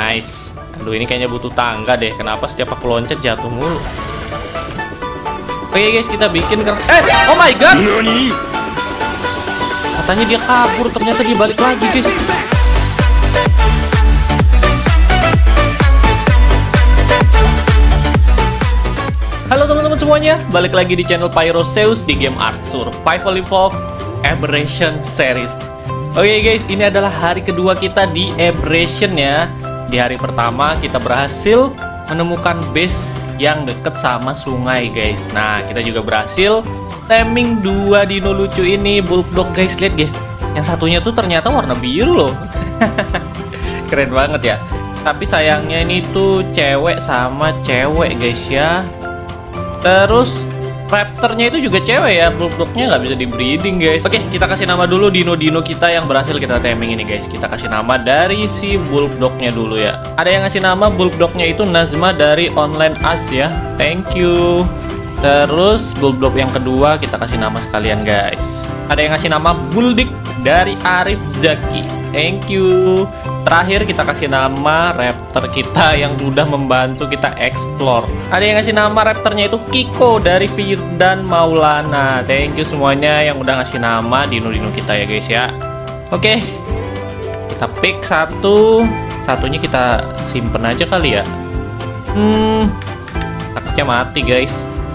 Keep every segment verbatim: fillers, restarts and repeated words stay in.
Nice. Aduh, ini kayaknya butuh tangga deh. Kenapa setiap aku loncat jatuh mulu? Oke guys, kita bikin ker Eh, oh my god. Katanya dia kabur, ternyata dia balik lagi guys. Halo teman-teman semuanya, balik lagi di channel Pyrozeus di game Ark Survival Evolved Aberration Series. Oke guys, ini adalah hari kedua kita di Aberration ya. Di hari pertama kita berhasil menemukan base yang deket sama sungai guys. Nah, kita juga berhasil taming dua dino lucu ini, Bulldog guys. Lihat guys, yang satunya tuh ternyata warna biru loh. Keren banget ya. Tapi sayangnya ini tuh cewek sama cewek guys ya. Terus raptornya itu juga cewek ya, bulldognya nggak bisa di breeding guys. Oke, kita kasih nama dulu dino-dino kita yang berhasil kita taming ini guys. Kita kasih nama dari si bulldognya dulu ya. Ada yang ngasih nama bulldognya itu Nazma dari Online As ya. Thank you. Terus bulldog yang kedua kita kasih nama sekalian guys. Ada yang ngasih nama Buldik dari Arif Zaki. Thank you. Terakhir kita kasih nama raptor kita yang udah membantu kita explore. Ada yang ngasih nama raptornya itu Kiko dari Firdan Maulana. Thank you semuanya yang udah ngasih nama dino-dino kita ya guys ya. Oke, kita pick satu. Satunya kita simpen aja kali ya. Hmm, takutnya mati guys.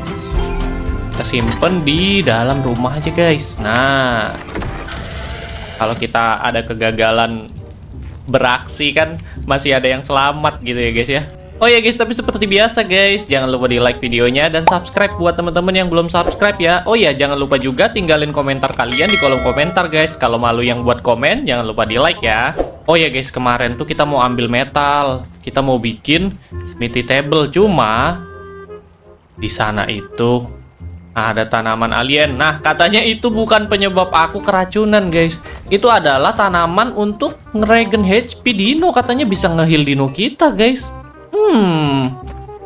Kita simpen di dalam rumah aja guys. Nah, kalau kita ada kegagalan beraksi kan masih ada yang selamat gitu ya guys ya. Oh ya guys, tapi seperti biasa guys, jangan lupa di like videonya dan subscribe buat teman-teman yang belum subscribe ya. Oh ya, jangan lupa juga tinggalin komentar kalian di kolom komentar guys. Kalau malu yang buat komen, jangan lupa di like ya. Oh ya guys, kemarin tuh kita mau ambil metal, kita mau bikin smithy table, cuma di sana itu ada tanaman alien. Nah, katanya itu bukan penyebab aku keracunan guys. Itu adalah tanaman untuk ngeregen H P dino. Katanya bisa nge-heal dino kita guys. Hmm,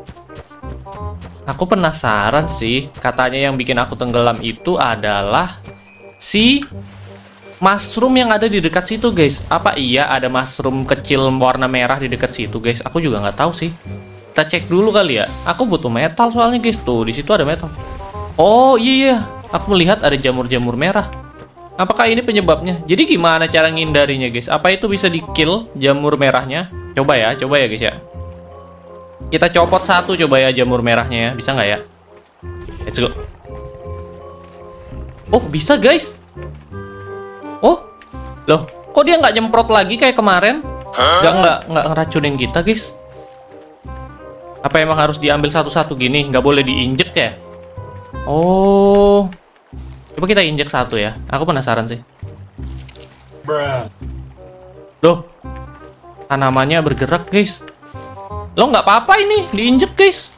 aku penasaran sih. Katanya yang bikin aku tenggelam itu adalah si mushroom yang ada di dekat situ guys. Apa iya ada mushroom kecil warna merah di dekat situ guys? Aku juga nggak tahu sih. Kita cek dulu kali ya. Aku butuh metal soalnya guys. Tuh, di situ ada metal. Oh iya, iya, aku melihat ada jamur-jamur merah. Apakah ini penyebabnya? Jadi gimana cara ngindarinya guys? Apa itu bisa di kill jamur merahnya? Coba ya, coba ya guys ya. Kita copot satu coba ya jamur merahnya ya. Bisa nggak ya? Let's go. Oh bisa guys. Oh loh, kok dia nggak nyemprot lagi kayak kemarin? Nggak nggak nggak ngeracunin kita guys. Apa emang harus diambil satu-satu gini? Nggak boleh diinjek ya? Oh, coba kita injek satu ya. Aku penasaran sih. Loh, tanamannya bergerak guys. Lo nggak apa-apa ini diinjek guys.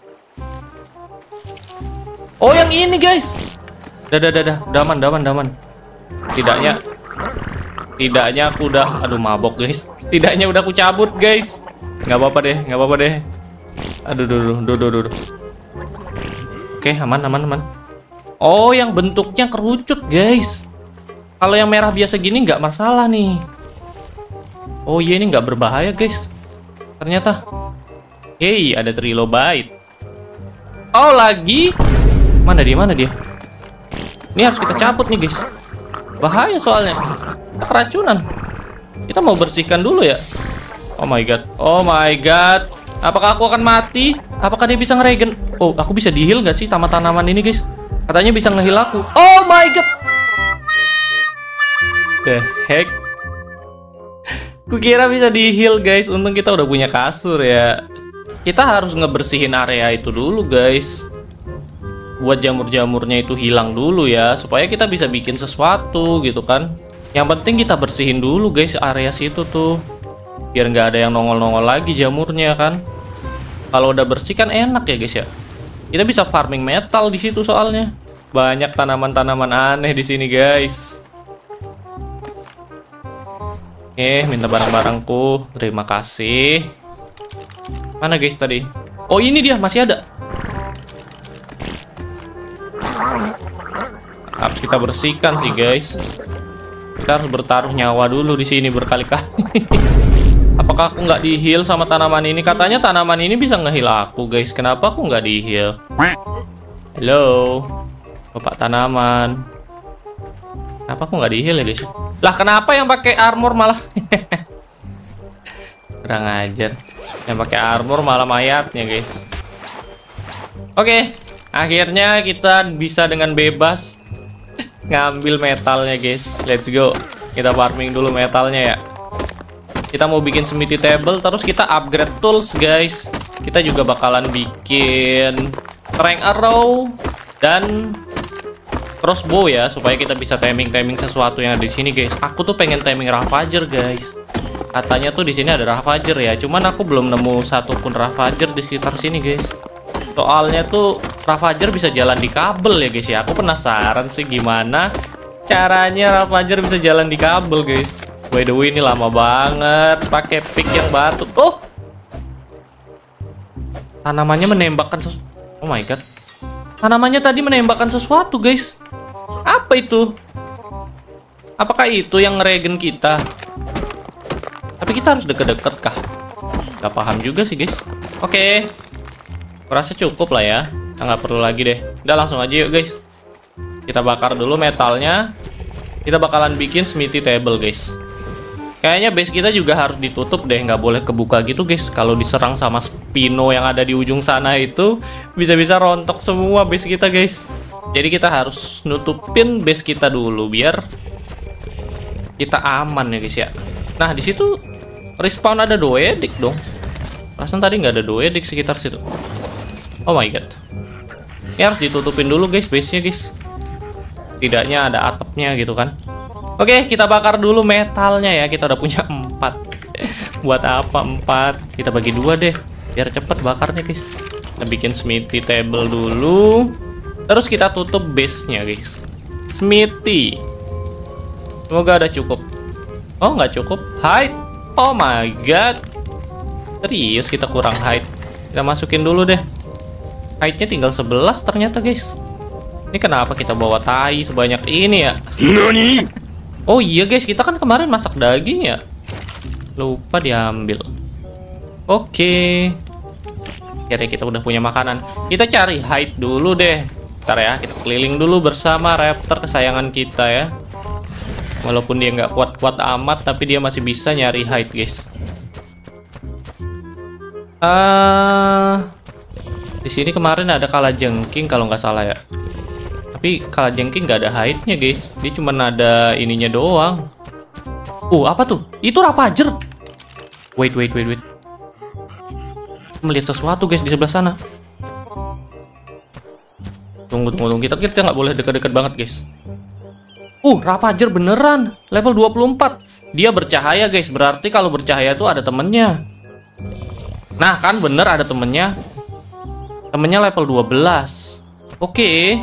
Oh yang ini guys. Dadah dadah, daman daman daman. Tidaknya, tidaknya aku udah, aduh mabok guys. Tidaknya udah aku cabut guys. Nggak apa-apa deh, nggak apa-apa deh. Aduh, duh, duh, duh, duh, duh. Oke, aman, aman, aman. Oh, yang bentuknya kerucut, guys. Kalau yang merah biasa gini nggak masalah nih. Oh iya, ini nggak berbahaya, guys. Ternyata. Hey, ada trilobite. Oh, lagi. Mana dia, mana dia? Ini harus kita cabut nih, guys. Bahaya soalnya. Kita keracunan. Kita mau bersihkan dulu ya. Oh my god. Oh my god. Apakah aku akan mati? Apakah dia bisa ngeregen? Oh, aku bisa di-heal gak sih sama tanaman ini, guys? Katanya bisa nge-heal aku. Oh my god. The heck? Kukira bisa di-heal, guys. Untung kita udah punya kasur ya. Kita harus ngebersihin area itu dulu, guys. Buat jamur-jamurnya itu hilang dulu ya, supaya kita bisa bikin sesuatu gitu kan. Yang penting kita bersihin dulu, guys, area situ tuh. Biar nggak ada yang nongol-nongol lagi jamurnya kan. Kalau udah bersih kan enak ya guys ya. Kita bisa farming metal di situ soalnya. Banyak tanaman-tanaman aneh di sini guys. Oke, minta barang-barangku. Terima kasih. Mana guys tadi? Oh ini dia, masih ada. Harus kita bersihkan sih guys. Kita harus bertaruh nyawa dulu di sini berkali-kali. Apa Apakah aku nggak di-heal sama tanaman ini? Katanya tanaman ini bisa nge-heal aku, guys. Kenapa aku nggak di-heal? Halo, Bapak tanaman. Kenapa aku nggak di-heal ya, guys? Lah, kenapa yang pakai armor malah? Kurang ajar. Yang pakai armor malah mayatnya, guys. Oke, akhirnya kita bisa dengan bebas ngambil metalnya, guys. Let's go. Kita farming dulu metalnya ya. Kita mau bikin smithy table, terus kita upgrade tools, guys. Kita juga bakalan bikin strength arrow dan crossbow ya, supaya kita bisa timing-timing sesuatu yang ada di sini, guys. Aku tuh pengen timing Ravager, guys. Katanya tuh di sini ada Ravager ya, cuman aku belum nemu satupun Ravager di sekitar sini, guys. Soalnya tuh Ravager bisa jalan di kabel ya, guys ya. Aku penasaran sih gimana caranya Ravager bisa jalan di kabel, guys. By the way, ini lama banget pakai pick yang batu. Oh, tanamannya menembakkan sesuatu. Oh my god, tanamannya tadi menembakkan sesuatu, guys. Apa itu? Apakah itu yang ngeregen kita? Tapi kita harus deket-deket kah? Gak paham juga sih, guys. Oke, kurasa cukup lah ya. Kita nggak perlu lagi deh. Udah, langsung aja yuk, guys. Kita bakar dulu metalnya. Kita bakalan bikin smithy table, guys. Kayaknya base kita juga harus ditutup deh, nggak boleh kebuka gitu, guys. Kalau diserang sama Spino yang ada di ujung sana itu, bisa-bisa rontok semua base kita, guys. Jadi kita harus nutupin base kita dulu biar kita aman ya, guys ya. Nah, di situ respawn ada doedik dong. Perasaan tadi nggak ada doedik sekitar situ. Oh my god. Ini harus ditutupin dulu, guys, base-nya, guys. Tidaknya ada atapnya gitu kan. Oke, kita bakar dulu metalnya ya. Kita udah punya empat. Buat apa empat? Kita bagi dua deh, biar cepet bakarnya, guys. Kita bikin smithy table dulu. Terus kita tutup base-nya, guys. Smithy. Semoga ada cukup. Oh, nggak cukup. Height. Oh my god. Serius kita kurang height. Kita masukin dulu deh. Height-nya tinggal sebelas ternyata, guys. Ini kenapa kita bawa tai sebanyak ini ya? Nani? Oh iya, guys, kita kan kemarin masak daging ya. Lupa diambil. Oke. Kira kita udah punya makanan. Kita cari hide dulu deh. Bentar ya, kita keliling dulu bersama raptor kesayangan kita ya. Walaupun dia nggak kuat-kuat amat, tapi dia masih bisa nyari hide, guys. Ah, uh, di sini kemarin ada kalajengking kalau nggak salah ya. Tapi kalajengking nggak ada hide-nya, guys. Dia cuma ada ininya doang. Uh, apa tuh? Itu Ravager. Wait, wait, wait, wait. Melihat sesuatu, guys, di sebelah sana. Tunggu, tunggu, tunggu. Kita kita nggak boleh deket-deket banget, guys. Uh, Ravager beneran. Level dua puluh empat. Dia bercahaya, guys. Berarti kalau bercahaya tuh ada temennya. Nah, kan bener ada temennya. Temennya level dua belas. Oke.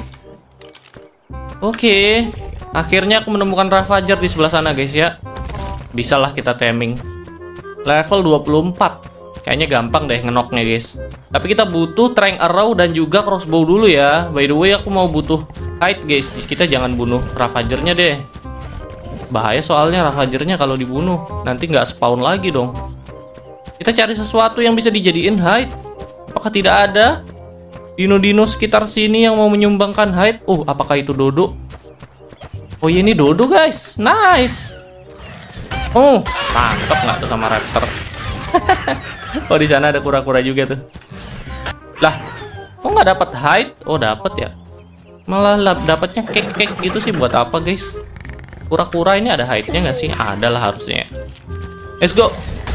Oke, akhirnya aku menemukan Ravager di sebelah sana, guys ya. Bisalah kita taming. Level dua puluh empat. Kayaknya gampang deh ngenoknya, guys. Tapi kita butuh strength arrow dan juga crossbow dulu ya. By the way, aku mau butuh hide, guys. Kita jangan bunuh Ravagernya deh. Bahaya soalnya Ravagernya kalau dibunuh. Nanti nggak spawn lagi dong. Kita cari sesuatu yang bisa dijadiin hide. Apakah tidak ada dino-dino sekitar sini yang mau menyumbangkan hide? Oh, apakah itu dodo? Oh iya, ini dodo, guys. Nice. Oh, tangkap nggak tuh sama raptor? Oh, di sana ada kura-kura juga tuh. Lah, kok nggak dapat hide? Oh, dapat ya. Malah dapatnya cake-cake gitu sih. Buat apa, guys? Kura-kura ini ada hide-nya nggak sih? Ada lah harusnya. Let's go.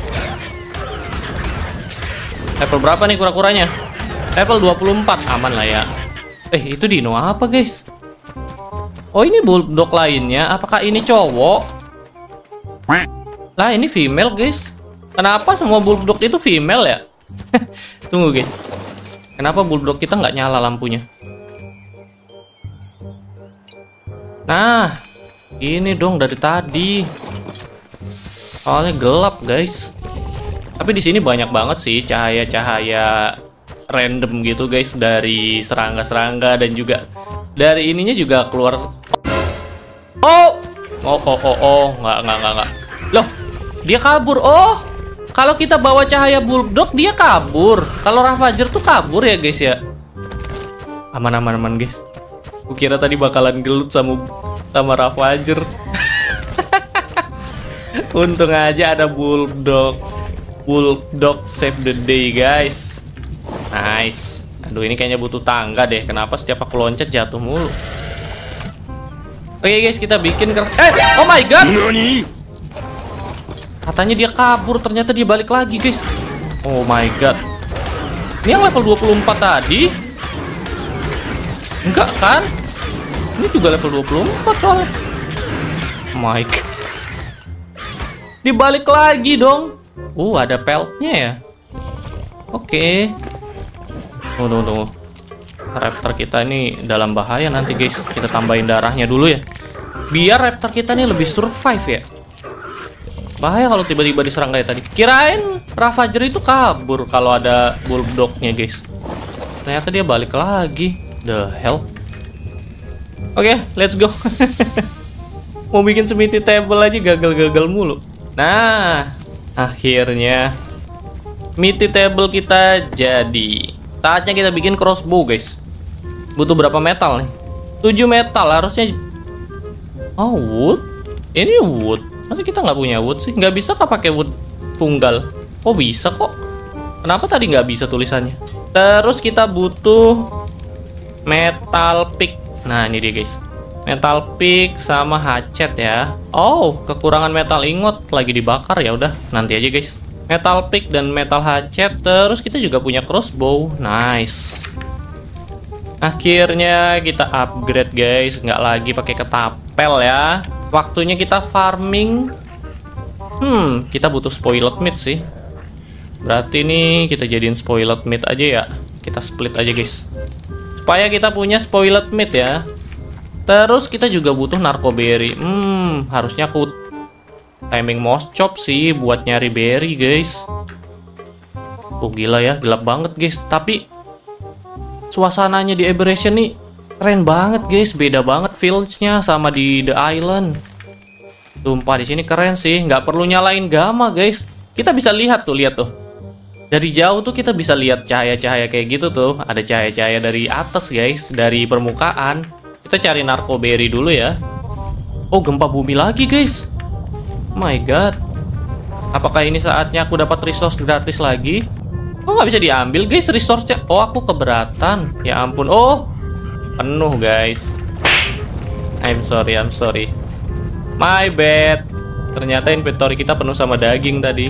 Level berapa nih kura-kuranya? Level dua puluh empat, aman lah ya. Eh, itu dino apa, guys? Oh, ini bulldog lainnya. Apakah ini cowok? Lah, ini female, guys. Kenapa semua bulldog itu female ya? Tunggu, guys. Kenapa bulldog kita nggak nyala lampunya? Nah, ini dong dari tadi. Soalnya gelap, guys. Tapi di sini banyak banget sih cahaya-cahaya random gitu, guys, dari serangga-serangga dan juga dari ininya juga keluar. Oh, oh, oh, oh, oh, nggak, nggak, nggak, nggak. Loh, dia kabur. Oh, Kalau kita bawa cahaya bulldog dia kabur. Kalau Ravager tuh kabur ya guys ya. Aman aman aman guys. Kukira tadi bakalan gelut sama sama Ravager. Untung aja ada bulldog. Bulldog save the day guys. Nice. Aduh ini kayaknya butuh tangga deh. Kenapa setiap aku loncat jatuh mulu? Oke guys, kita bikin ker Eh, oh my god. Katanya dia kabur, ternyata dia balik lagi guys. Oh my god. Ini yang level dua puluh empat tadi. Enggak kan? Ini juga level dua puluh empat soalnya. My god. Dibalik lagi dong. Uh, ada peltnya ya. Oke. Tunggu, tunggu, tunggu. Raptor kita ini dalam bahaya nanti guys. Kita tambahin darahnya dulu ya. Biar raptor kita ini lebih survive ya. Bahaya kalau tiba-tiba diserang kayak tadi. Kirain Ravager itu kabur kalau ada bulldognya guys. Ternyata dia balik lagi. The hell. Oke, okay, let's go. Mau bikin smithy table aja gagal-gagal mulu. Nah, akhirnya smithy table kita jadi. Saatnya kita bikin crossbow guys. Butuh berapa metal nih? tujuh metal harusnya. Oh, wood. Ini wood. Masa kita nggak punya wood sih? Nggak bisa kah pakai wood tunggal? Oh bisa kok. Kenapa tadi nggak bisa tulisannya? Terus kita butuh metal pick. Nah ini dia guys. Metal pick sama hatchet ya. Oh kekurangan metal ingot lagi dibakar ya udah nanti aja guys. Metal pick dan metal hatchet. Terus kita juga punya crossbow. Nice. Akhirnya kita upgrade guys. Nggak lagi pakai ketapel ya. Waktunya kita farming. Hmm, kita butuh spoiled meat sih. Berarti ini kita jadiin spoiled meat aja ya. Kita split aja guys. Supaya kita punya spoiled meat ya. Terus kita juga butuh narcoberry. Hmm, harusnya aku timing mouse chop sih buat nyari berry guys. Oh gila ya, gelap banget guys. Tapi suasananya di Aberration nih keren banget guys, beda banget feels-nya sama di The Island. Sumpah di sini keren sih, nggak perlu nyalain gamma guys. Kita bisa lihat tuh, lihat tuh. Dari jauh tuh kita bisa lihat cahaya-cahaya kayak gitu tuh. Ada cahaya-cahaya dari atas guys, dari permukaan. Kita cari narcoberry dulu ya. Oh gempa bumi lagi guys. Oh my god. Apakah ini saatnya aku dapat resource gratis lagi? Oh nggak bisa diambil guys resource-nya. Oh aku keberatan. Ya ampun. Oh penuh guys. I'm sorry, I'm sorry. My bad. Ternyata inventory kita penuh sama daging tadi.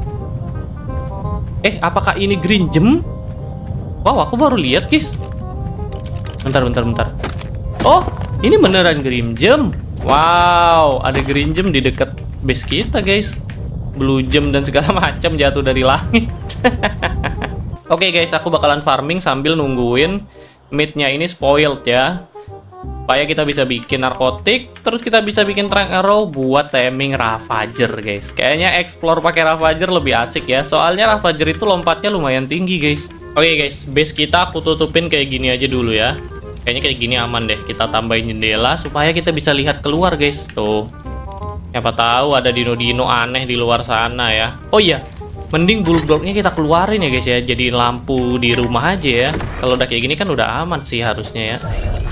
Eh, apakah ini green gem? Wow, aku baru lihat guys. Bentar, bentar, bentar. Oh, ini beneran green gem. Wow, ada green gem di dekat base kita guys. Blue gem dan segala macam jatuh dari langit. Oke okay, guys, aku bakalan farming sambil nungguin meatnya ini spoiled ya. Supaya kita bisa bikin narkotik, terus kita bisa bikin trank arrow buat taming Ravager guys. Kayaknya explore pakai Ravager lebih asik ya. Soalnya Ravager itu lompatnya lumayan tinggi guys. Oke okay, guys, base kita aku tutupin kayak gini aja dulu ya. Kayaknya kayak gini aman deh. Kita tambahin jendela supaya kita bisa lihat keluar guys. Tuh. Siapa tahu ada dino-dino aneh di luar sana ya. Oh iya, mending bulldognya kita keluarin ya guys ya. Jadi lampu di rumah aja ya. Kalau udah kayak gini kan udah aman sih harusnya ya.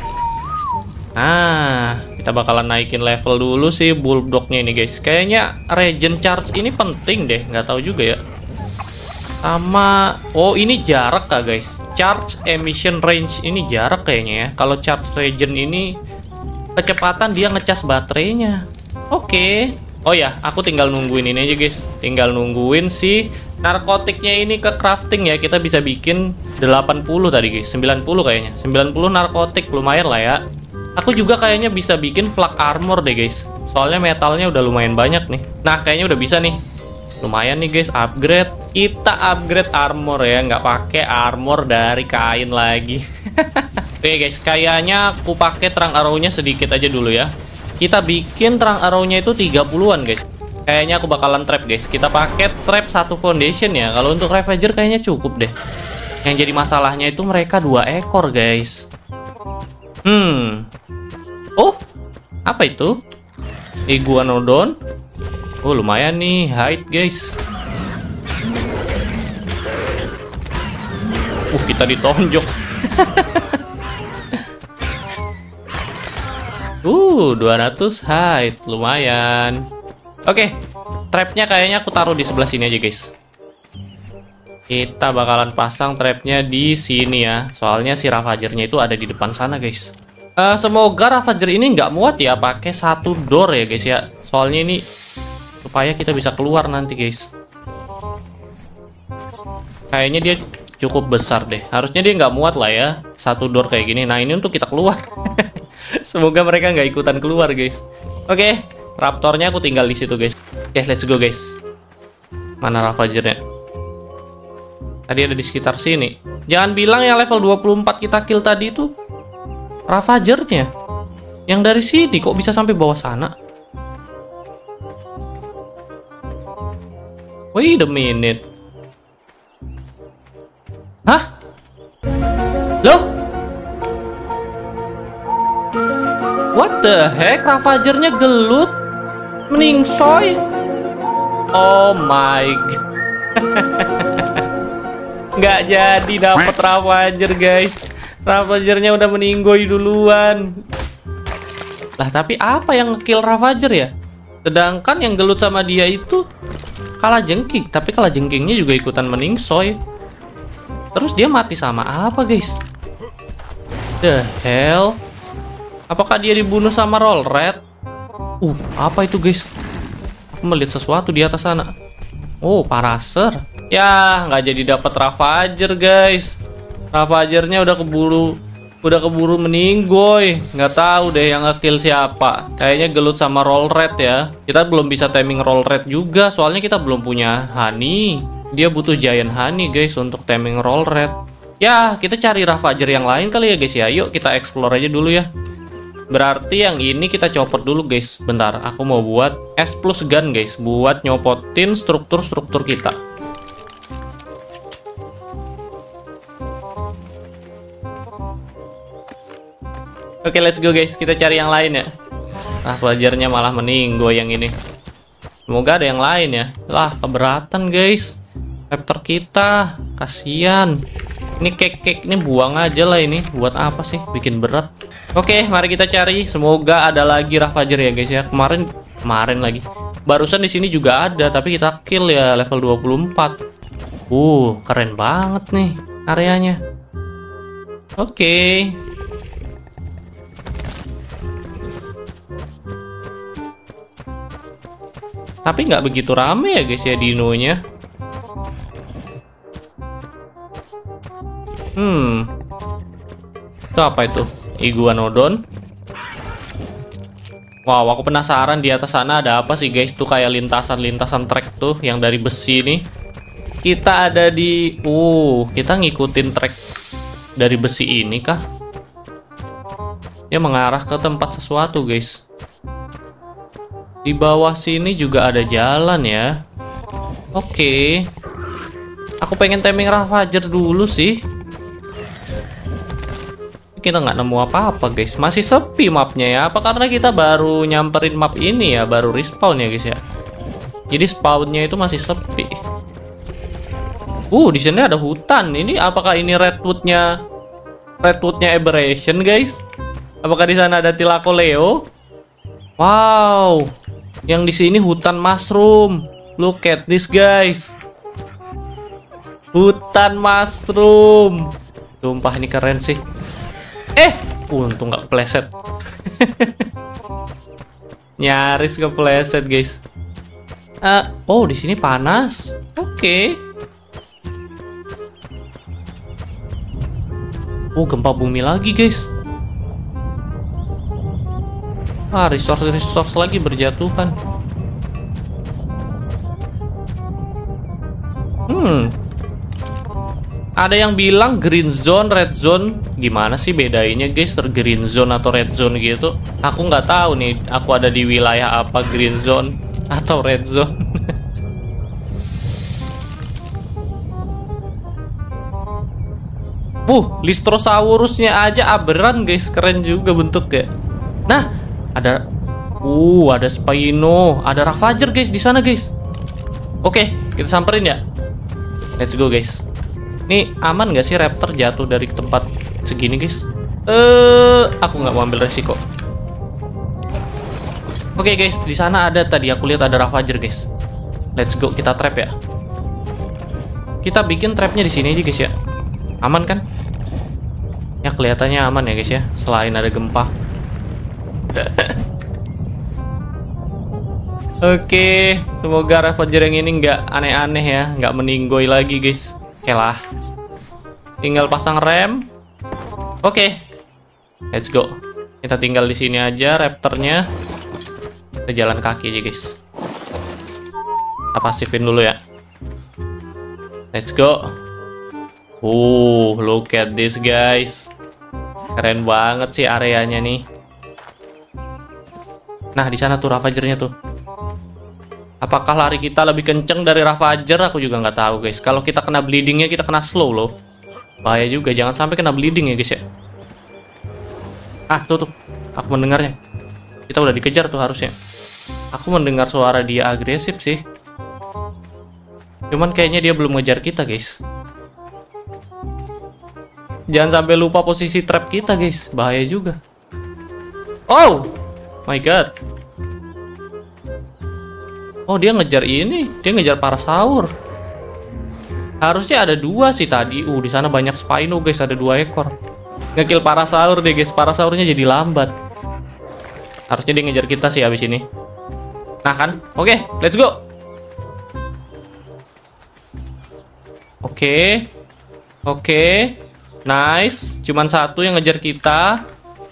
Nah, kita bakalan naikin level dulu sih bulldognya ini guys. Kayaknya regen charge ini penting deh, nggak tahu juga ya. Sama, oh ini jarak kah guys? Charge emission range ini jarak kayaknya ya. Kalau charge regen ini kecepatan dia ngecas baterainya. Oke. Okay. Oh ya, aku tinggal nungguin ini aja guys. Tinggal nungguin si narkotiknya ini ke crafting ya. Kita bisa bikin delapan puluh tadi guys. sembilan puluh kayaknya. sembilan puluh narkotik lumayan lah ya. Aku juga kayaknya bisa bikin flak armor deh guys. Soalnya metalnya udah lumayan banyak nih. Nah kayaknya udah bisa nih. Lumayan nih guys, upgrade. Kita upgrade armor ya, nggak pakai armor dari kain lagi. Oke guys, kayaknya aku pakai terang arrow-nya sedikit aja dulu ya. Kita bikin terang arrow-nya itu tiga puluhan guys. Kayaknya aku bakalan trap guys. Kita pakai trap satu foundation ya. Kalau untuk Ravager kayaknya cukup deh. Yang jadi masalahnya itu mereka dua ekor guys. Hmm. Oh, apa itu? Iguanodon. Oh, lumayan nih height, guys. Uh, kita ditonjok. uh, dua ratus height, lumayan. Oke, trapnya kayaknya aku taruh di sebelah sini aja, guys. Kita bakalan pasang trapnya di sini ya. Soalnya si Ravagernya itu ada di depan sana, guys. Uh, semoga Ravager ini nggak muat ya pakai satu door ya, guys ya. Soalnya ini supaya kita bisa keluar nanti, guys. Kayaknya dia cukup besar deh. Harusnya dia nggak muat lah ya. Satu door kayak gini. Nah, ini untuk kita keluar. Semoga mereka nggak ikutan keluar, guys. Oke, Raptornya aku tinggal di situ, guys. Oke, let's go, guys. Mana Ravagernya? Tadi ada di sekitar sini. Jangan bilang yang level dua puluh empat kita kill tadi itu Ravagernya. Yang dari sini kok bisa sampai bawah sana? Wait a minute. Hah? Loh? What the heck? Ravagernya gelut? Meningsoy? Oh my god. Nggak jadi dapet Ravager, guys. Ravagernya udah meninggoy duluan. Lah, tapi apa yang ngekill Ravager ya? Sedangkan yang gelut sama dia itu kalah jengking. Tapi kalah jengkingnya juga ikutan meningsoy. Terus dia mati sama apa, guys? The hell? Apakah dia dibunuh sama Roll Red? Uh, apa itu, guys? Aku melihat sesuatu di atas sana. Oh, Paraser. Ya, nggak jadi dapat Ravager, guys. Ravagernya udah keburu, udah keburu meninggoy. Nggak tahu deh yang nge-kill siapa. Kayaknya gelut sama Roll Red ya. Kita belum bisa timing Roll Red juga, soalnya kita belum punya honey. Dia butuh Giant Honey, guys, untuk timing Roll Red. Ya, kita cari Ravager yang lain kali ya, guys ya. Yuk kita explore aja dulu ya. Berarti yang ini kita copot dulu, guys. Bentar, aku mau buat S plus gun, guys, buat nyopotin struktur-struktur kita. Oke, let's go, guys. Kita cari yang lain ya. Ravagernya malah meninggoy yang ini. Semoga ada yang lain ya. Lah, keberatan, guys. Raptor kita, kasihan. Ini cake-cake ini buang aja lah ini. Buat apa sih? Bikin berat. Oke, mari kita cari. Semoga ada lagi Ravager ya, guys ya. Kemarin kemarin lagi. Barusan di sini juga ada, tapi kita kill ya level dua puluh empat. Uh, keren banget nih areanya. Oke. Tapi nggak begitu rame ya, guys ya, dinonya. Hmm, itu apa itu? Iguanodon. Wow, aku penasaran di atas sana ada apa sih, guys? Tuh kayak lintasan-lintasan trek tuh yang dari besi nih. Kita ada di, uh, kita ngikutin trek dari besi ini kah? Ya mengarah ke tempat sesuatu, guys. Di bawah sini juga ada jalan ya. Oke. Aku pengen timing Ravager dulu sih. Kita nggak nemu apa-apa, guys. Masih sepi mapnya ya. Apa karena kita baru nyamperin map ini ya, baru respawn ya, guys ya. Jadi spawnnya itu masih sepi. Uh, di sini ada hutan. Ini apakah ini redwoodnya? Redwoodnya Aberration, guys? Apakah di sana ada Thylacoleo? Wow, yang di sini hutan mushroom. Look at this, guys. Hutan mushroom. Sumpah ini keren sih. Eh, untung nggak kepleset. Nyaris kepleset, guys. Uh, oh, di sini panas. Oke. Okay. Oh, gempa bumi lagi, guys. Ah, resource-resource lagi berjatuhan. Hmm. Ada yang bilang green zone, red zone. Gimana sih bedainnya, guys? Green zone atau red zone gitu? Aku nggak tahu nih. Aku ada di wilayah apa, green zone atau red zone. Uh, Lystrosaurusnya aja aberan, guys. Keren juga bentuknya. Nah, ada, uh, ada Spino, ada Ravager, guys, di sana, guys. Oke, kita samperin ya. Let's go, guys. Nih aman nggak sih raptor jatuh dari tempat segini guys? Eh, aku nggak mau ambil resiko. Oke okay, guys, di sana ada tadi aku lihat ada Ravager guys. Let's go, kita trap ya. Kita bikin trapnya di sini aja guys ya. Aman kan? Ya kelihatannya aman ya guys ya. Selain ada gempa. Oke, semoga Ravager yang ini nggak aneh-aneh ya, nggak meninggoy lagi guys. Oke lah, tinggal pasang rem. Oke, let's go. Kita tinggal di sini aja raptornya. Kita jalan kaki aja guys. Kita pasifin dulu ya. Let's go. Uh, look at this guys. Keren banget sih areanya nih. Nah di sana tuh Ravagernya tuh. Apakah lari kita lebih kenceng dari Ravager? Aku juga nggak tahu guys. Kalau kita kena bleedingnya kita kena slow loh. Bahaya juga, jangan sampai kena bleeding ya guys ya. Ah tuh tuh, aku mendengarnya. Kita udah dikejar tuh harusnya. Aku mendengar suara dia agresif sih. Cuman kayaknya dia belum ngejar kita guys. Jangan sampai lupa posisi trap kita guys. Bahaya juga. Oh my god. Oh dia ngejar ini, dia ngejar parasaur. Harusnya ada dua sih tadi. Uh di sana banyak Spino guys, ada dua ekor. Ngekill parasaur deh guys, parasaurnya jadi lambat. Harusnya dia ngejar kita sih abis ini. Nah kan, oke, okay, let's go. Oke, okay. oke, okay. Nice. Cuman satu yang ngejar kita.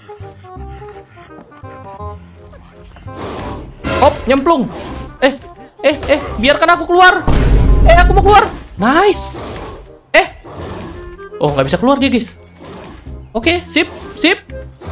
Hop, nyemplung. Eh, eh, eh, biarkan aku keluar. Eh, aku mau keluar. Nice. Eh, oh nggak bisa keluar dia guys. Oke, sip, sip.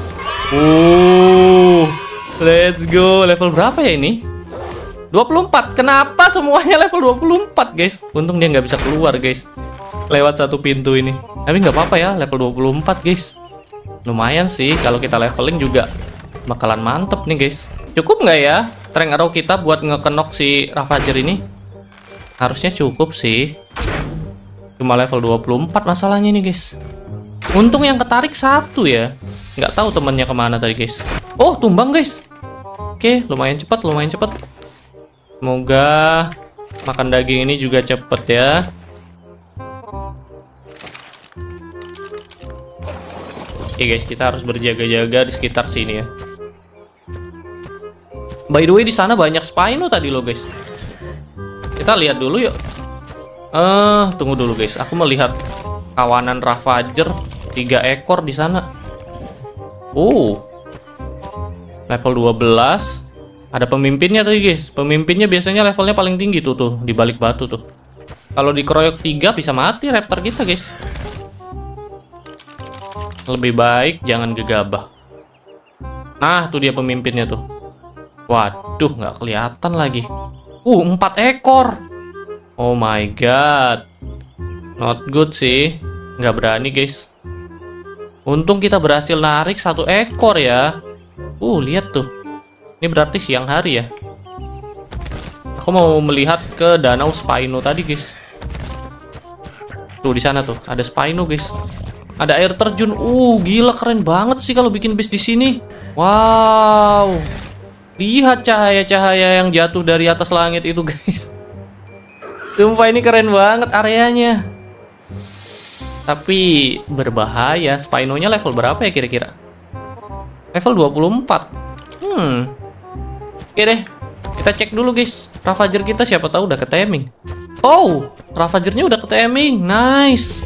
Uh, let's go. Level berapa ya ini? dua puluh empat. Kenapa semuanya level dua puluh empat guys? Untung dia nggak bisa keluar guys. Lewat satu pintu ini. Tapi nggak apa-apa ya, level dua puluh empat guys. Lumayan sih kalau kita leveling juga bakalan mantep nih guys. Cukup nggak ya Trank Arrow kita buat ngekenok si Ravager ini? Harusnya cukup sih. Cuma level dua puluh empat masalahnya nih guys. Untung yang ketarik satu ya. Nggak tahu temannya kemana tadi guys. Oh tumbang guys. Oke lumayan cepat, lumayan cepat. Semoga makan daging ini juga cepet ya. Oke guys, kita harus berjaga-jaga di sekitar sini ya. By the way di sana banyak Spino tadi loh guys. Kita lihat dulu yuk. Eh, uh, tunggu dulu guys. Aku melihat kawanan Ravager tiga ekor di sana. Oh. Level dua belas. Ada pemimpinnya tadi guys. Pemimpinnya biasanya levelnya paling tinggi tuh tuh di balik batu tuh. Kalau dikeroyok tiga bisa mati raptor kita guys. Lebih baik jangan gegabah. Nah, tuh dia pemimpinnya tuh. Waduh, nggak kelihatan lagi. Uh, empat ekor. Oh my god. Not good sih. Nggak berani guys. Untung kita berhasil narik satu ekor ya. Uh, lihat tuh. Ini berarti siang hari ya. Aku mau melihat ke danau Spino tadi guys. Tuh di sana tuh ada Spino guys. Ada air terjun. Uh, gila keren banget sih kalau bikin base di sini. Wow. Lihat cahaya-cahaya yang jatuh dari atas langit itu guys. Sumpah ini keren banget areanya. Tapi berbahaya. Spino-nya level berapa ya kira-kira? Level dua puluh empat. Hmm. Oke deh. Kita cek dulu guys. Ravager kita siapa tahu udah keteming. Oh, Ravagernya udah keteming. Nice.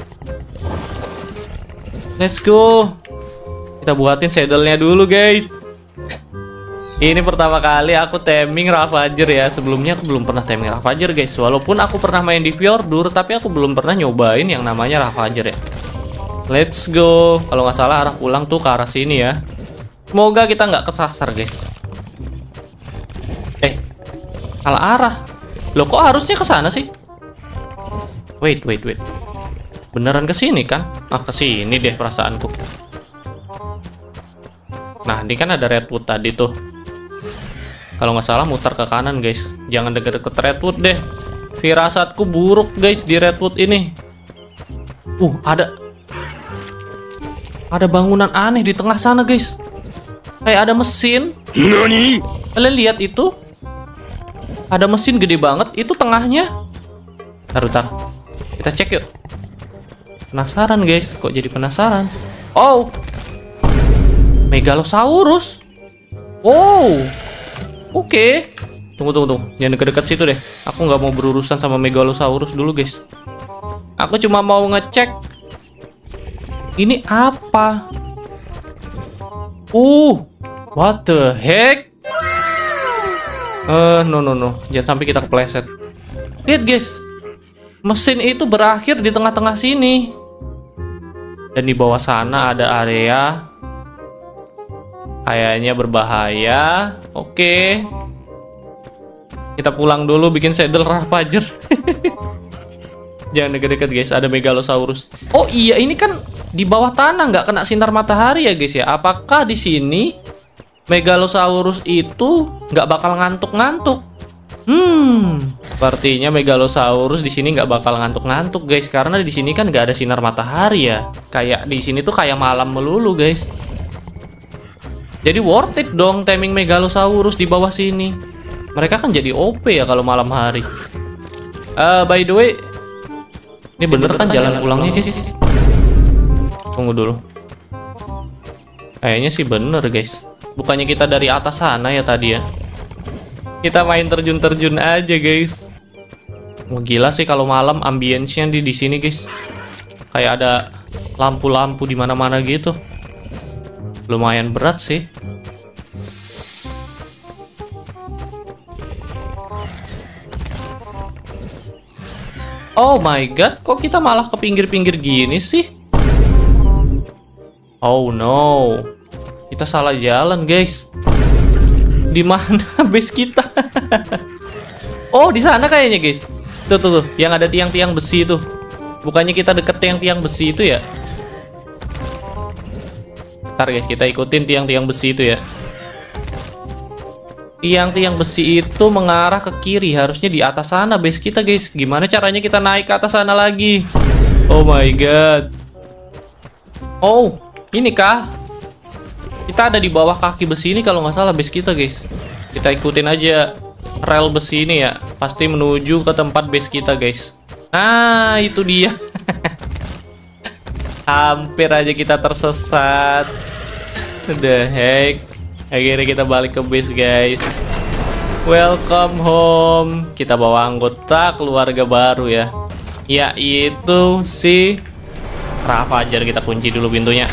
Let's go. Kita buatin saddle-nya dulu guys. Ini pertama kali aku teming Ravager ya. Sebelumnya aku belum pernah teming Ravager guys. Walaupun aku pernah main di Fjordur, tapi aku belum pernah nyobain yang namanya Ravager ya. Let's go. Kalau nggak salah arah pulang tuh ke arah sini ya. Semoga kita nggak kesasar guys. Eh, salah arah. Loh kok harusnya ke sana sih? Wait, wait, wait. Beneran ke sini kan? Ah, ke sini deh perasaanku. Nah, ini kan ada redwood tadi tuh. Kalau nggak salah mutar ke kanan guys. Jangan deket-deket redwood deh. Firasatku buruk guys di redwood ini. Uh, ada Ada bangunan aneh di tengah sana, guys. Kayak ada mesin. Nani? Kalian lihat itu? Ada mesin gede banget. Itu tengahnya. Taruh, taruh. Kita cek yuk. Penasaran, guys. Kok jadi penasaran? Oh, Megalosaurus. Wow. Oke. Okay. Tunggu, tunggu, tunggu. Jangan deket-deket situ deh. Aku nggak mau berurusan sama Megalosaurus dulu, guys. Aku cuma mau ngecek. Ini apa? Uh, what the heck? Eh, uh, no, no, no. Jangan sampai kita kepleset. Lihat, guys. Mesin itu berakhir di tengah-tengah sini. Dan di bawah sana ada area. Kayaknya berbahaya. Oke. Kita pulang dulu bikin saddle Ravager. Jangan deket-deket, guys. Ada Megalosaurus. Oh iya, ini kan di bawah tanah, nggak kena sinar matahari ya, guys ya. Apakah di sini Megalosaurus itu nggak bakal ngantuk-ngantuk? Hmm, sepertinya Megalosaurus di sini nggak bakal ngantuk-ngantuk, guys, karena di sini kan nggak ada sinar matahari ya. Kayak di sini tuh kayak malam melulu, guys. Jadi worth it dong taming Megalosaurus di bawah sini. Mereka kan jadi O P ya kalau malam hari. Uh, by the way, ini bener kan jalan pulangnya, guys? Tunggu dulu. Kayaknya sih bener, guys. Bukannya kita dari atas sana ya tadi ya? Kita main terjun-terjun aja, guys. Wah, gila sih kalau malam ambience-nya di di sini, guys. Kayak ada lampu-lampu di mana-mana gitu. Lumayan berat sih. Oh my god, kok kita malah ke pinggir-pinggir gini sih? Oh no, kita salah jalan, guys. Di mana base kita? Oh, di sana kayaknya, guys. Tuh, tuh, tuh, yang ada tiang-tiang besi itu. Bukannya kita deket tiang-tiang besi itu ya? Ntar, guys, kita ikutin tiang-tiang besi itu ya. Tiang-tiang besi itu mengarah ke kiri. Harusnya di atas sana base kita, guys. Gimana caranya kita naik ke atas sana lagi? Oh my god. Oh, ini kah? Kita ada di bawah kaki besi ini kalau nggak salah base kita, guys. Kita ikutin aja rel besi ini ya. Pasti menuju ke tempat base kita, guys. Nah, itu dia. Hampir aja kita tersesat. What the heck? Akhirnya kita balik ke base, guys. Welcome home. Kita bawa anggota keluarga baru ya. Yaitu si Ravager. Kita kunci dulu pintunya.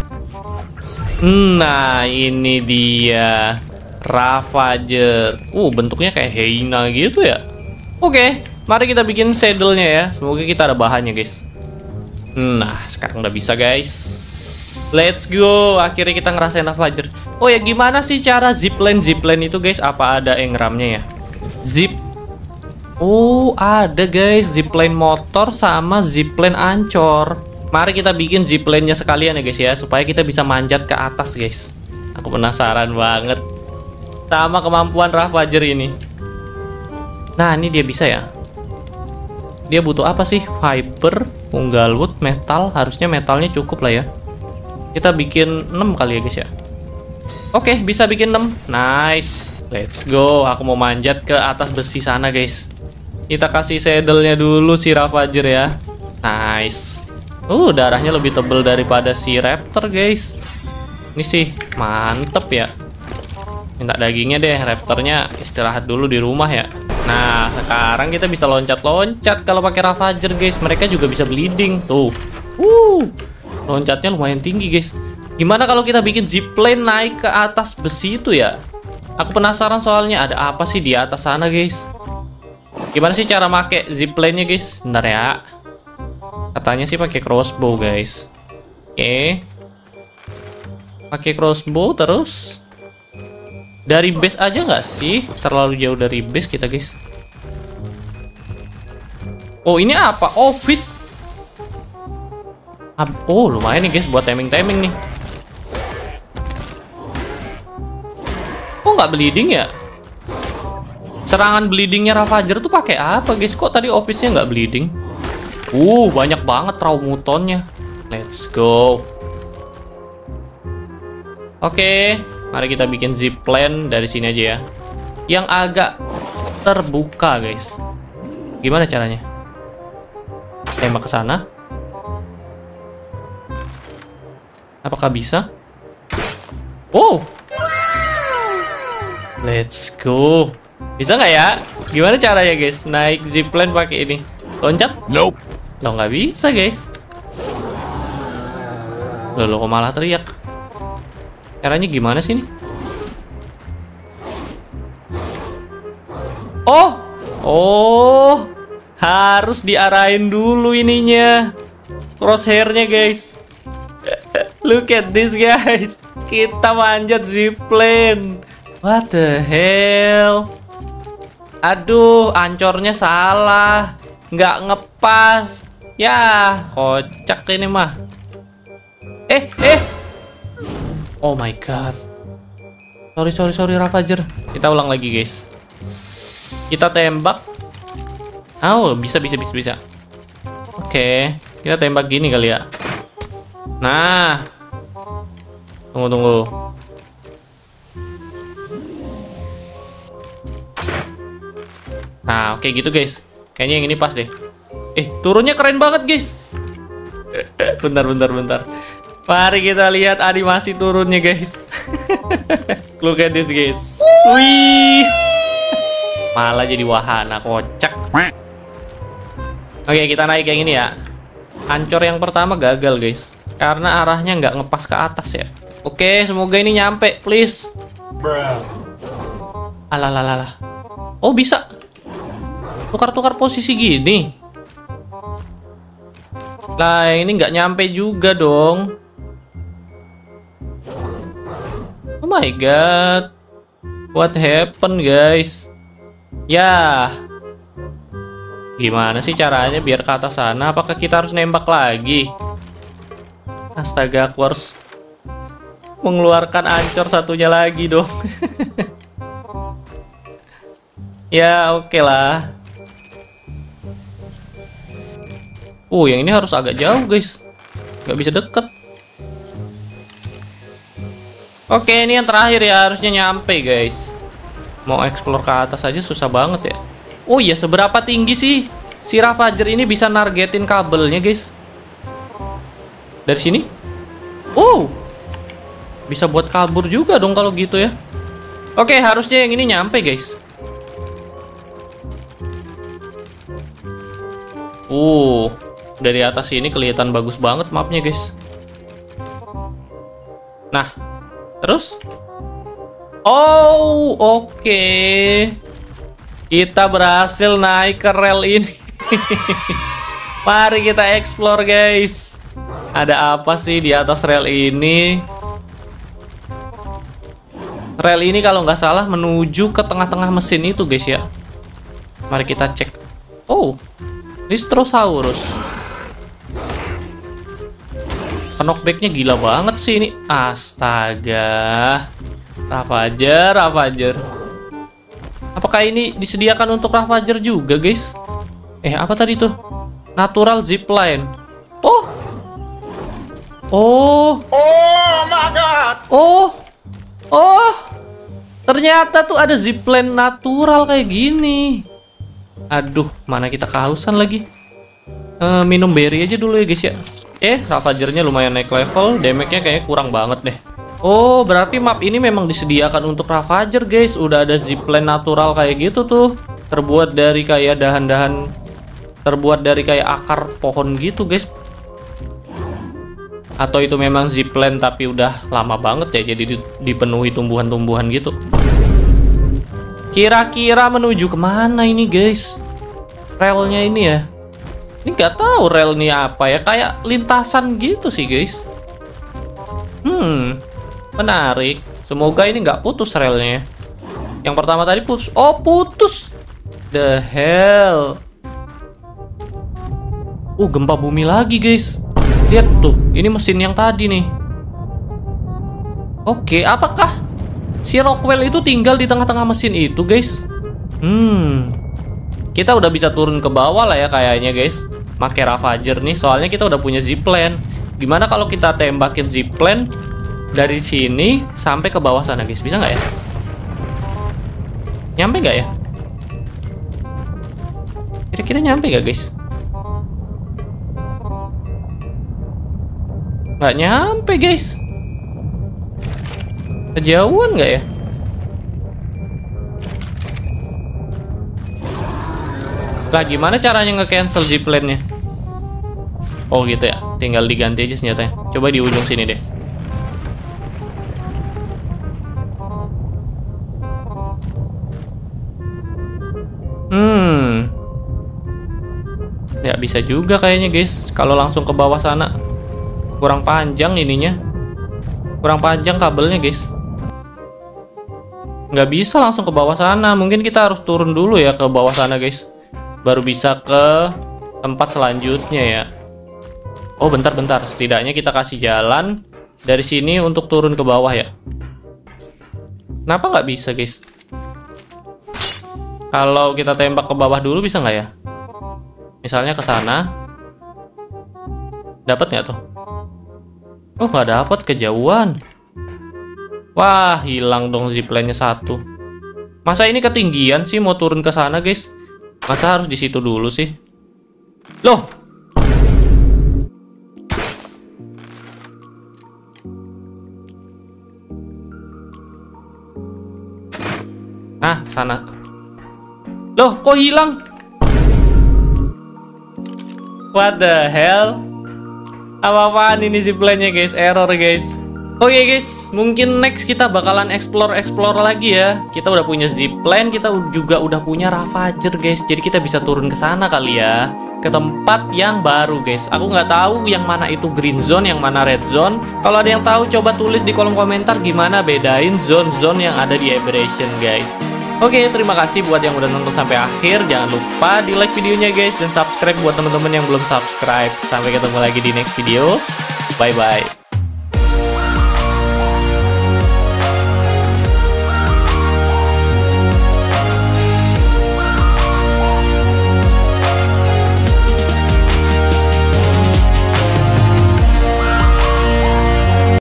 Nah, ini dia Ravager. Uh, bentuknya kayak hyena gitu ya. Oke, mari kita bikin saddle-nya ya. Semoga kita ada bahannya, guys. Nah, sekarang udah bisa, guys. Let's go. Akhirnya kita ngerasain Ravager. Oh ya, gimana sih cara zipline zipline itu, guys? Apa ada engramnya ya? Zip. Oh, ada, guys. Zipline motor sama zipline ancor. Mari kita bikin zipline-nya sekalian ya, guys ya, supaya kita bisa manjat ke atas, guys. Aku penasaran banget sama kemampuan Ravager ini. Nah, ini dia bisa ya. Dia butuh apa sih? Fiber, unggal wood, metal. Harusnya metalnya cukup lah ya. Kita bikin enam kali ya, guys ya. Oke, bisa bikin enam. Nice. Let's go. Aku mau manjat ke atas besi sana, guys. Kita kasih saddle-nya dulu si Ravager ya. Nice. Uh, darahnya lebih tebal daripada si Raptor, guys. Ini sih mantep ya. Minta dagingnya deh. Raptornya istirahat dulu di rumah ya. Nah, sekarang kita bisa loncat-loncat kalau pakai Ravager, guys. Mereka juga bisa bleeding tuh. Uh. Loncatnya lumayan tinggi, guys. Gimana kalau kita bikin zipline naik ke atas besi itu ya? Aku penasaran soalnya ada apa sih di atas sana, guys. Gimana sih cara make zipline-nya, guys? Bentar ya. Katanya sih pakai crossbow, guys. Oke. Pakai crossbow terus. Dari base aja nggak sih? Terlalu jauh dari base kita, guys. Oh, ini apa? Oh, fish. Oh, lumayan nih, guys, buat timing-timing nih. Kok nggak bleeding ya? Serangan bleedingnya Ravager tuh pakai apa, guys? Kok tadi office-nya nggak bleeding? Uh, banyak banget Traumutonnya. Let's go. Oke, mari kita bikin zipline dari sini aja ya. Yang agak terbuka, guys. Gimana caranya? Tembak ke sana. Apakah bisa? Oh, let's go. Bisa nggak ya? Gimana caranya, guys? Naik zipline pakai ini? Loncat? Nope. Loh, nggak bisa, guys. Loh, loh, kok malah teriak? Caranya gimana sih ini? Oh, oh, harus diarahin dulu ininya, crosshairnya, guys. Look at this, guys. Kita manjat zipline. What the hell? Aduh, ancornya salah, nggak ngepas. Ya, kocak ini mah. Eh, eh. Oh my god. Sorry, sorry, sorry, Ravager. Kita ulang lagi, guys. Kita tembak. Oh, bisa, bisa, bisa, bisa. Oke, kita tembak gini kali ya. Nah, tunggu, tunggu. Nah, oke gitu, guys. Kayaknya yang ini pas deh. Eh, turunnya keren banget, guys. Bentar, bentar, bentar. Mari kita lihat animasi turunnya, guys. Look at this, guys. Wih. Malah jadi wahana, kocak. Oke, kita naik yang ini ya. Ancor yang pertama gagal, guys, karena arahnya nggak ngepas ke atas ya. Oke, semoga ini nyampe, please. Alalalalah. Oh, bisa. Tukar-tukar posisi gini. Lah, ini nggak nyampe juga dong. Oh my god. What happened, guys? Ya. Gimana sih caranya biar ke atas sana? Apakah kita harus nembak lagi? Astaga, aku harus mengeluarkan ancor satunya lagi dong. Ya, oke okay lah. Uh, yang ini harus agak jauh, guys. Nggak bisa deket. Oke, ini yang terakhir ya. Harusnya nyampe, guys. Mau explore ke atas aja susah banget ya. Oh iya, seberapa tinggi sih si Ravager ini bisa nargetin kabelnya, guys? Dari sini? Oh, bisa buat kabur juga dong kalau gitu ya. Oke, harusnya yang ini nyampe, guys. Uh, dari atas ini kelihatan bagus banget mapnya, guys. Nah, terus? Oh, oke. Okay. Kita berhasil naik ke rel ini. Mari kita explore, guys. Ada apa sih di atas rel ini? Rel ini kalau nggak salah menuju ke tengah-tengah mesin itu, guys ya. Mari kita cek. Oh, Listrosaurus. Knockbacknya gila banget sih ini. Astaga. Ravager, Ravager. Apakah ini disediakan untuk Ravager juga, guys? Eh, apa tadi tuh? Natural zipline. Oh. Oh. Oh my god. Oh. Oh. Ternyata tuh ada zipline natural kayak gini. Aduh, mana kita kehausan lagi. Uh, minum berry aja dulu ya, guys ya. Eh, Ravagernya lumayan naik level. Damage-nya kayaknya kurang banget deh. Oh, berarti map ini memang disediakan untuk Ravager, guys. Udah ada zipline natural kayak gitu tuh. Terbuat dari kayak dahan-dahan, terbuat dari kayak akar pohon gitu, guys. Atau itu memang zipline tapi udah lama banget ya, jadi dipenuhi tumbuhan-tumbuhan gitu. Kira-kira menuju kemana ini, guys? Relnya ini ya. Ini nggak tahu rel ini apa ya, kayak lintasan gitu sih, guys. Hmm. Menarik. Semoga ini nggak putus relnya. Yang pertama tadi putus. Oh, putus. The hell. Uh, gempa bumi lagi, guys. Lihat tuh. Ini mesin yang tadi nih. Oke, apakah si Rockwell itu tinggal di tengah-tengah mesin itu, guys? Hmm. Kita udah bisa turun ke bawah lah ya kayaknya, guys. pakai Ravager nih, soalnya kita udah punya zipline. Gimana kalau kita tembakin zipline dari sini sampai ke bawah sana, guys? Bisa nggak ya? Nyampe nggak ya? Kira-kira nyampe nggak, guys? Nggak nyampe, guys. Kejauhan nggak ya? Lah gimana caranya nge-cancel zipline-nya? Oh gitu ya, tinggal diganti aja senjatanya. Coba di ujung sini deh. Hmm, ya bisa juga kayaknya, guys. Kalau langsung ke bawah sana kurang panjang ininya, kurang panjang kabelnya, guys. Nggak bisa langsung ke bawah sana. Mungkin kita harus turun dulu ya ke bawah sana, guys, baru bisa ke tempat selanjutnya ya. Oh bentar-bentar, setidaknya kita kasih jalan dari sini untuk turun ke bawah ya. Kenapa nggak bisa, guys? Kalau kita tembak ke bawah dulu bisa nggak ya? Misalnya ke sana, dapat nggak tuh? Oh nggak dapat, kejauhan. Wah, hilang dong zipline-nya satu. Masa ini ketinggian sih mau turun ke sana, guys? Masa harus di situ dulu sih? Loh. Nah, sana. Loh, kok hilang? What the hell? Apa-apaan ini zipline-nya, guys? Error, guys. Oke okay guys, mungkin next kita bakalan explore-explore lagi ya. Kita udah punya zipline, kita juga udah punya Ravager, guys. Jadi kita bisa turun ke sana kali ya, ke tempat yang baru, guys. Aku nggak tahu yang mana itu green zone, yang mana red zone. Kalau ada yang tahu, coba tulis di kolom komentar gimana bedain zone-zone yang ada di Aberration, guys. Oke, okay, terima kasih buat yang udah nonton sampai akhir. Jangan lupa di like videonya, guys, dan subscribe buat teman-teman yang belum subscribe. Sampai ketemu lagi di next video. Bye-bye.